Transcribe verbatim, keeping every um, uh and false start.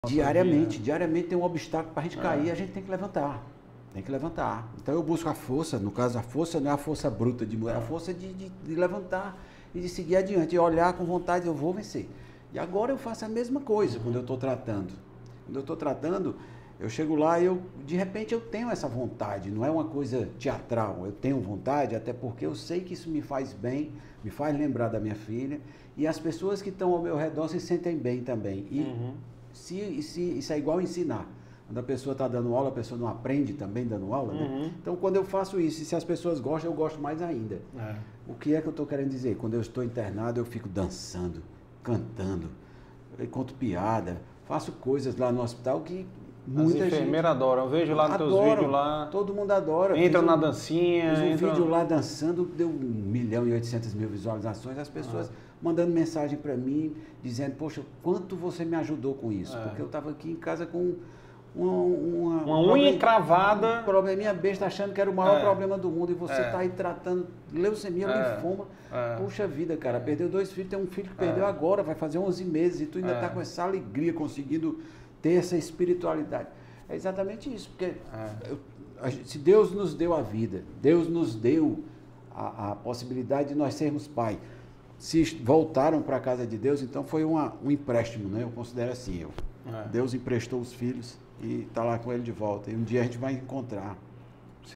Diariamente, diariamente tem um obstáculo para a gente cair, a gente tem que levantar. Tem que levantar. Então eu busco a força, no caso a força não é a força bruta de mulher, é a força de, de, de levantar e de seguir adiante, e olhar com vontade, eu vou vencer. E agora eu faço a mesma coisa quando eu estou tratando. Quando eu estou tratando, eu chego lá e eu, de repente eu tenho essa vontade, não é uma coisa teatral, eu tenho vontade, até porque eu sei que isso me faz bem, me faz lembrar da minha filha, e as pessoas que estão ao meu redor se sentem bem também. E uhum. se, se, isso é igual ensinar. Quando a pessoa está dando aula, a pessoa não aprende também dando aula, né? Uhum. Então, quando eu faço isso, e se as pessoas gostam, eu gosto mais ainda. É. O que é que eu estou querendo dizer? Quando eu estou internado, eu fico dançando, cantando, eu conto piada, faço coisas lá no hospital que muita As enfermeiras adoram. Eu vejo lá nos teus vídeos lá. Todo mundo adora. Entram um, na dancinha. Fiz um entra... vídeo lá dançando, deu um milhão e oitocentas mil visualizações. As pessoas ah. mandando mensagem para mim, dizendo, poxa, quanto você me ajudou com isso? É. Porque eu estava aqui em casa com uma, uma, uma unha problem, encravada. Um probleminha besta, achando que era o maior é. problema do mundo. E você está é. aí tratando leucemia, é. linfoma. É. Puxa vida, cara, é. perdeu dois filhos, tem um filho que perdeu é. agora, vai fazer onze meses. E tu ainda está é. com essa alegria, conseguindo ter essa espiritualidade. É exatamente isso, porque é. eu, a, se Deus nos deu a vida, Deus nos deu a, a possibilidade de nós sermos pai. Se voltaram para a casa de Deus, então foi uma, um empréstimo, né? Eu considero assim, eu. É. Deus emprestou os filhos e está lá com ele de volta. E um dia a gente vai encontrar.